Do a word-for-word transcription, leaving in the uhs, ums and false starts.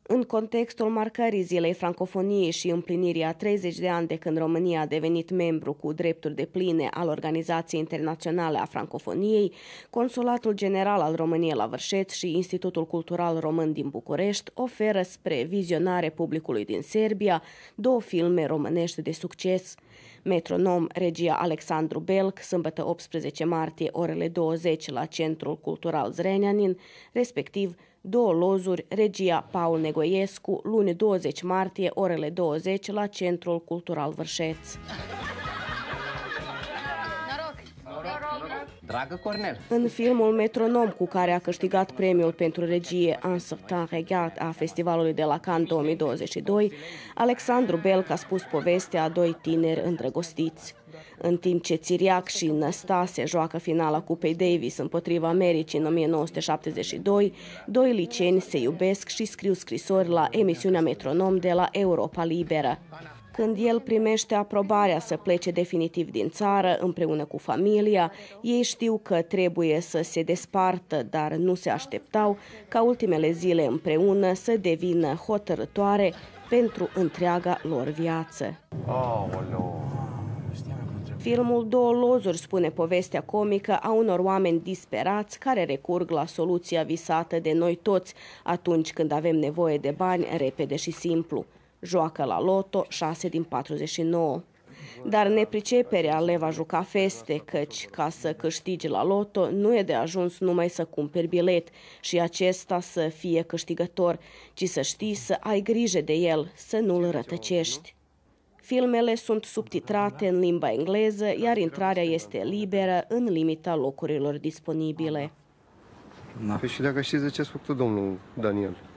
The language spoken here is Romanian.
În contextul marcării Zilei Francofoniei și împlinirii a treizeci de ani de când România a devenit membru cu drepturi depline al Organizației Internaționale a Francofoniei, Consulatul General al României la Vârșeț și Institutul Cultural Român din București oferă spre vizionare publicului din Serbia două filme românești de succes. Metronom, regia Alexandru Belc, sâmbătă optsprezece martie, orele douăzeci la Centrul Cultural Zrenjanin, respectiv Două lozuri, regia Paul Negoiescu, luni douăzeci martie, orele douăzeci la Centrul Cultural Vârșeț. Dragă Cornel! În filmul Metronom, cu care a câștigat premiul pentru regie Un certain regard a Festivalului de la Cannes două mii douăzeci și doi, Alexandru Belc a spus povestea a doi tineri îndrăgostiți. În timp ce Țiriac și Năstase joacă finala Cupei Davis împotriva Americii în o mie nouă sute șaptezeci și doi, doi liceeni se iubesc și scriu scrisori la emisiunea Metronom de la Europa Liberă. Când el primește aprobarea să plece definitiv din țară împreună cu familia, ei știu că trebuie să se despartă, dar nu se așteptau ca ultimele zile împreună să devină hotărătoare pentru întreaga lor viață. Aoleu! Filmul Două lozuri spune povestea comică a unor oameni disperați care recurg la soluția visată de noi toți atunci când avem nevoie de bani repede și simplu. Joacă la loto șase din patruzeci și nouă. Dar nepriceperea le va juca feste, căci ca să câștigi la loto nu e de ajuns numai să cumperi bilet și acesta să fie câștigător, ci să știi să ai grijă de el, să nu-l rătăcești. Filmele sunt subtitrate în limba engleză, iar intrarea este liberă în limita locurilor disponibile. Da. Păi și dacă știți de ce a făcut domnul Daniel?